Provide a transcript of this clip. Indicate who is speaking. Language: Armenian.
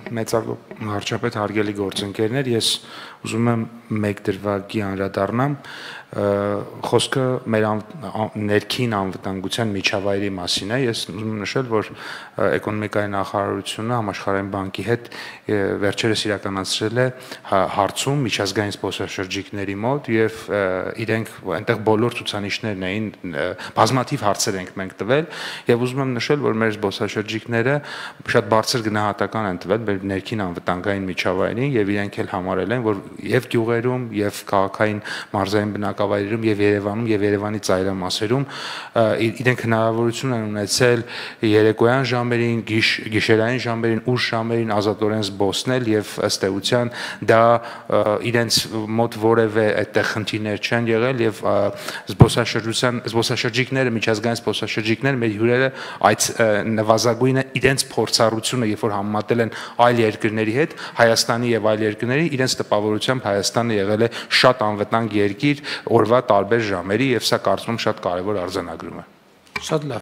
Speaker 1: Հարճապետ հարգելի գործընկերներ, ես ուզում եմ մեկ դրվագի անդրադառնամ, խոսքը մեր ներքին անվտանգության միջավայրի մասին է, ես ուզում եմ նշել, որ էկոնոմիկայի նախարարությունը համաշխարհային բանկի հետ վերջերս իրականացրել է հարցում միջազգային զբոսաշրջիկների մոտ եւ իրենք այնտեղ բոլոր ցուցանիշներն էին, բազմաթիվ հարցեր ենք մենք տվել եւ ուզում եմ նշել, որ մեր զբոսաշրջիկները շատ բարձր գնահատական են տվել մեր ներքին անվտանգային միջավայրին եւ իրենք էլ համարել են, որ եւ գյուղերում եւ քաղաքային մարզային բնակավայրերում եւ Երևանում եւ Երևանի ծայրամասերում իրենք հնարավորություն են ունեցել երեկոյան ժամերին, գիշերային ժամերին, ուշ ժամերին ազատորեն զբոսնել եւ ըստ էության դա իրենց մոտ որևէ այդտեղ խնդիրներ չեն եղել եւ զբոսաշրջիկները, միջազգային զբոսաշրջիկներ, մեր հյուրերը այդ նվազագույնը իրենց փորձառությունը, երբ որ համեմատել են այլ երկրների հետ, Հայաստանի եւ այլ երկրների, իրենց տպավորությամբ Հայաստանը եղել է շատ անվտանգ երկիր օրվա տարբեր ժամերի եւ սա կարծում եմ շատ կարեւոր արձանագրում է։
Speaker 2: Շատ լավ